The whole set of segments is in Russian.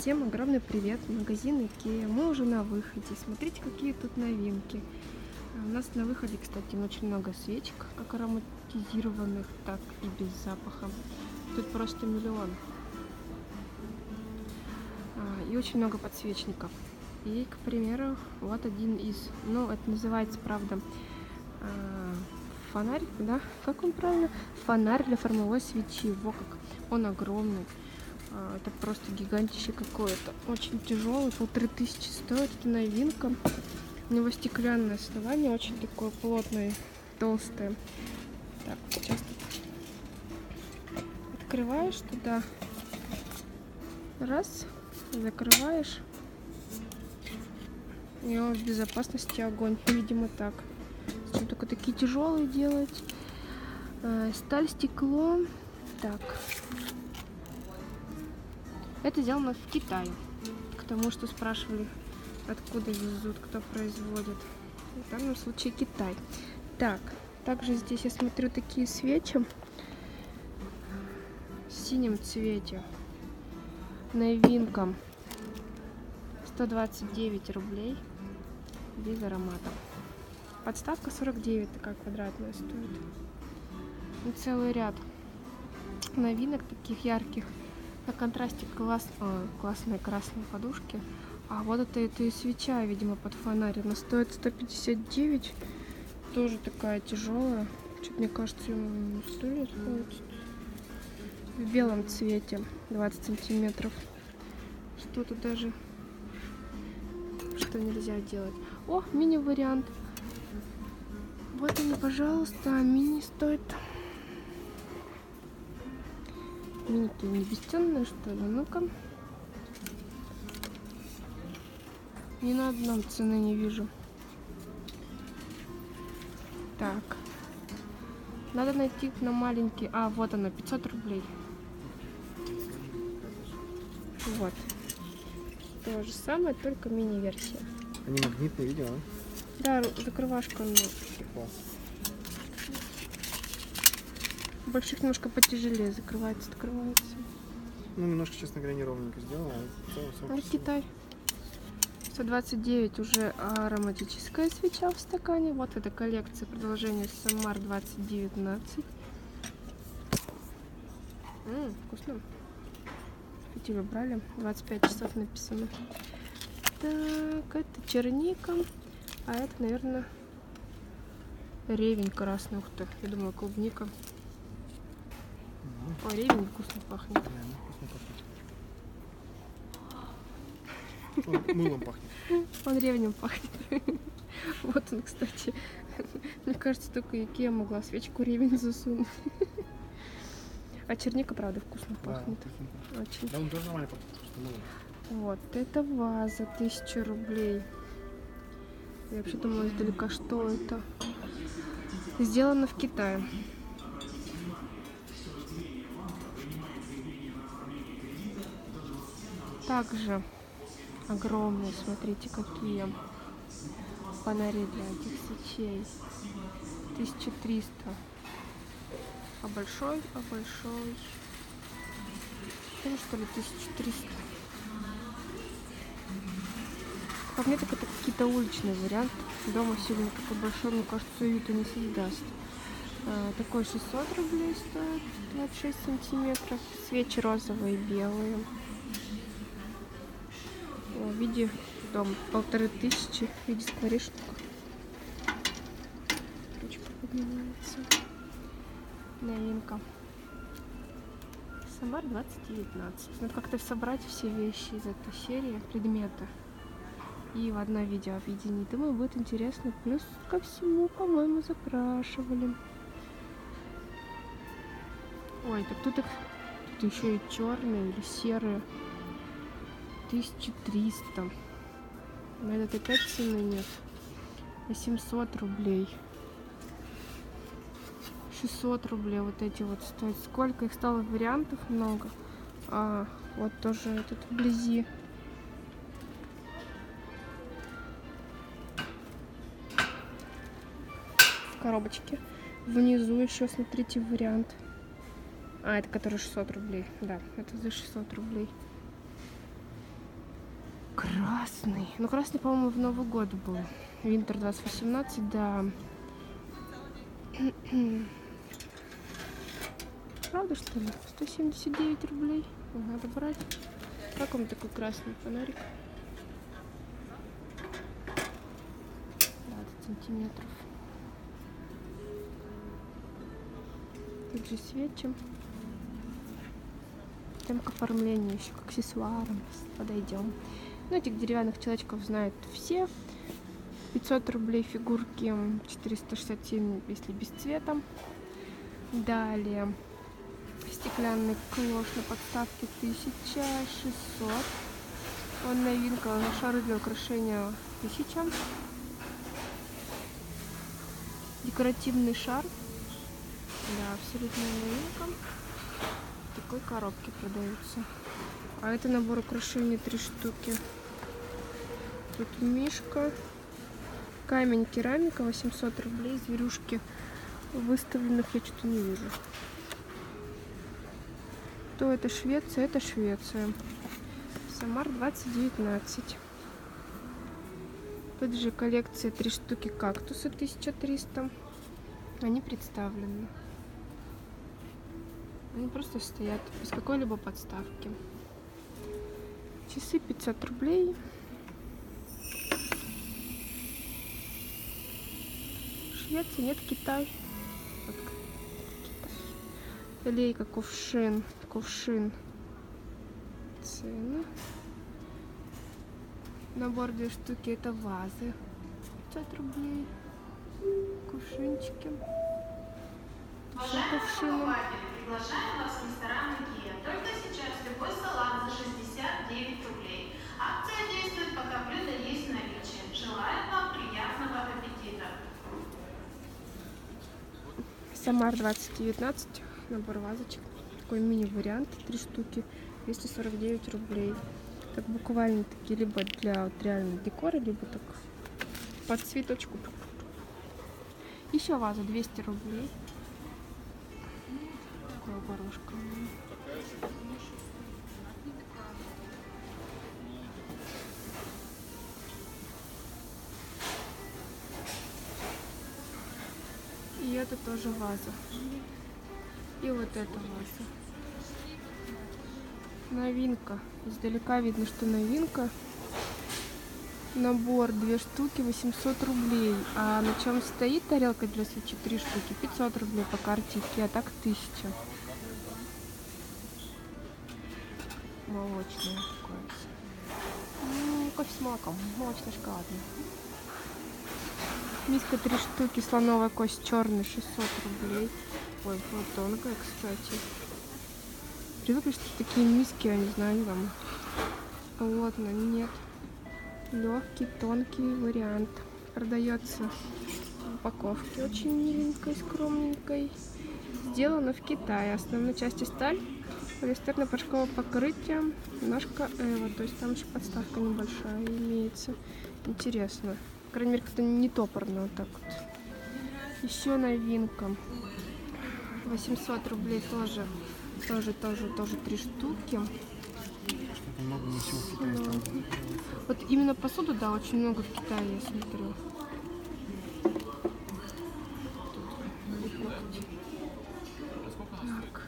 Всем огромный привет! Магазин Икеа. Мы уже на выходе. Смотрите, какие тут новинки. У нас на выходе, кстати, очень много свечек, как ароматизированных, так и без запаха. Тут просто миллион. И очень много подсвечников. И, к примеру, вот один из, это называется, правда, фонарь, да? Как он правильно? Фонарь для формовой свечи. Во как! Он огромный. Это просто гигантище какое-то. Очень тяжелый, 1500 стоит. Это новинка. У него стеклянное основание, очень такое плотное, толстое. Так, сейчас открываешь туда. Раз, закрываешь. У него в безопасности огонь. Видимо, так. Зачем только такие тяжелые делать? Сталь, стекло. Так. Это сделано в Китае. К тому, что спрашивали, откуда везут, кто производит. В данном случае Китай. Так, также здесь я смотрю такие свечи в синем цвете. Новинка. 129 рублей. Без аромата. Подставка 49, такая квадратная стоит. И целый ряд новинок таких ярких. На контрасте классные красные подушки. А вот это и свеча, видимо, под фонарь. Она стоит 159. Тоже такая тяжелая. Что-то, мне кажется, 100 лет стоит. В белом цвете. 20 сантиметров. Что-то даже, что нельзя делать. О, мини-вариант. Вот они, пожалуйста. Мини стоит... Миники не бесценные, что ли? Ну-ка. Ни на одном цены не вижу. Так. Надо найти на маленький. Вот она, 500 рублей. Вот. То же самое, только мини-версия. Они магнитные, видео, а? Да, закрывашка. Класс. Больших немножко потяжелее закрывается, открывается. Немножко, честно говоря, неровненько сделано. Китай. 129 уже ароматическая свеча в стакане. Вот эта коллекция, продолжение Самар 2019. Вкусно. Фитиль убрали. 25 часов написано. Так, это черника. А это, наверное, ревень красный. Ух ты, я думала, клубника. Ой, ревень вкусно пахнет. Реально вкусно пахнет. Он мылом пахнет. Он ревнем пахнет. Вот он, кстати. Мне кажется, только Икеа могла свечку ревень засунуть. А черника, правда, вкусно пахнет. Да, очень. Да, он тоже нормально пахнет, что мылом. Вот, это ваза, 1000 рублей. Я вообще думала издалека, что это. Сделано в Китае. Также огромные, смотрите, какие фонари для этих свечей. 1300. А большой? Тоже, что ли, 1300? По мне, так это какие-то уличные варианты. Дома сильно такой большой, мне кажется, уюта не создаст. Такой 600 рублей стоит, 26 сантиметров. Свечи розовые и белые. В виде дома 1500 в виде скворечника. Ручка поднимается. Новинка. Самар 2019. Надо как-то собрать все вещи из этой серии, предметы. И в одно видео объединить. Думаю, будет интересно. Плюс ко всему, по-моему, запрашивали. Ой, так тут еще и черные или серые. 1300. На этот опять цены нет. 800 рублей. 600 рублей вот эти вот стоят. Сколько их стало вариантов много. Вот тоже этот вблизи. В коробочке. Внизу еще, смотрите, вариант. Это который 600 рублей. Да, это за 600 рублей. Красный. Ну, красный, по-моему, в Новый год был. Винтер 2018, да. Правда, что ли? 179 рублей. Надо брать. Как вам такой красный фонарик? 20 сантиметров. Тут же свечи. Там к оформлению еще, к аксессуарам. Подойдем. Ну, этих деревянных человечков знают все. 500 рублей фигурки, 467, если без цвета. Далее стеклянный клош на подставке 1600. Он новинка, шары для украшения 1000. Декоративный шар. Да, абсолютно новинка. В такой коробке продаются. А это набор украшений 3 штуки. Тут мишка. Камень, керамика, 800 рублей. Зверюшки выставленных я что-то не вижу. То это Швеция, это Швеция. Самар 2019. Тут же коллекция 3 штуки кактуса 1300. Они представлены. Они просто стоят без какой-либо подставки. Часы 500 рублей. Швеция, нет, Китай. Вот, Китай. Лейка, кувшин. Кувшин. Цены. Набор 2 штуки, это вазы. 500 рублей. Кувшинчики. Еще кувшины. Приглашаем вас в ресторан Икеа. Только сейчас любой салат за 69 рублей. Акция действует, пока блюдо есть в наличии. Желаем вам приятного аппетита. Самар 2019. Набор вазочек. Такой мини-вариант. 3 штуки. 249 рублей. Так буквально такие либо для вот реально декора, либо так под цветочку. Еще ваза 200 рублей. Такое горлышко. И это тоже ваза. И вот эта ваза. Новинка. Издалека видно, что новинка. Набор 2 штуки 800 рублей. А на чем стоит тарелка для свечи 3 штуки 500 рублей по карте Икеа, а так 1000. Молочная такое. Кофе с молоком. Молочный шоколадный. Миска 3 штуки, слоновая кость черный 600 рублей. Ой, вот тонкая, кстати. Привыкли, что такие миски, я не знаю, там плотно, нет. Легкий, тонкий вариант. Продается в упаковке очень миленькой, скромненькой. Сделано в Китае. Основной части сталь, полиэстерно-порошковое покрытие, ножка Эва. То есть там еще подставка небольшая имеется. Интересно. По крайней мере, как-то не топорно вот так вот. Еще новинка. 800 рублей тоже 3 штуки. Что-то много не всего в Китае стало. Вот именно посуду, да, очень много в Китае, я смотрю. Так.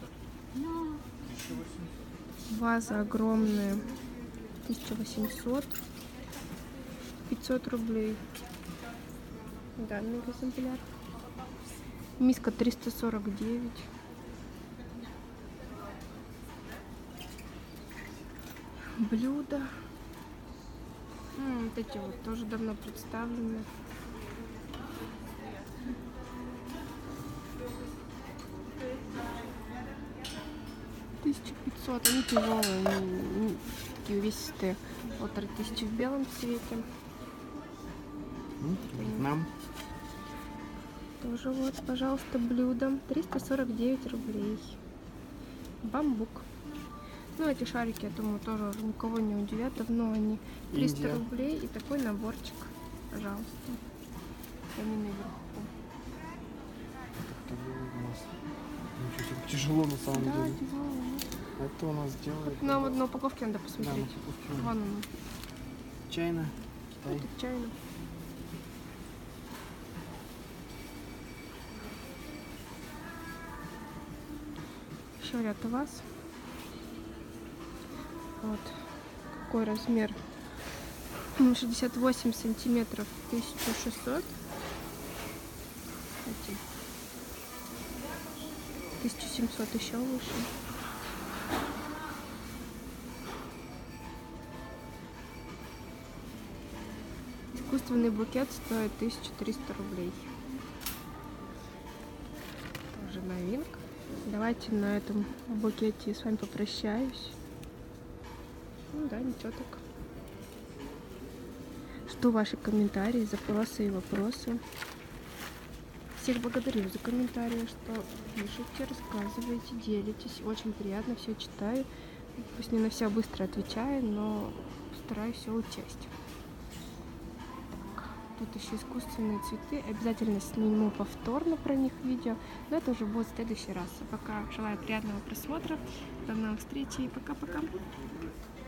Ваза огромная. 1800. 500 рублей. Данный экземпляр. Миска 349. Блюда. Вот эти вот тоже давно представлены. $1500. Они тяжелые, они такие увесистые. 1500 в белом цвете. Нам Тоже вот, пожалуйста, блюдо. 349 рублей. Бамбук. Ну, эти шарики, я думаю, тоже уже никого не удивят. Давно они 300 Индия. рублей и такой наборчик. Пожалуйста. Они наверху. это было у нас. Ничего себе, тяжело на самом Да, деле. тяжело. Это у нас делает. Нам в одной упаковке надо Да, посмотреть. на упаковке. Вон он. Чайна, Китай. Тут чайно. Еще ряд у вас. Вот. Какой размер? 68 сантиметров, 1600. 1700 еще выше. Искусственный букет стоит 1300 рублей. Тоже новинка. Давайте на этом букете с вами попрощаюсь. Ну да, ничего так. Жду ваши комментарии, запросы и вопросы. Всех благодарю за комментарии, что пишете, рассказываете, делитесь. Очень приятно, все читаю. Пусть не на все быстро отвечаю, но стараюсь все учесть. Так, тут еще искусственные цветы. Обязательно сниму повторно про них видео, но это уже будет в следующий раз. А пока желаю приятного просмотра. До новых встреч и пока-пока.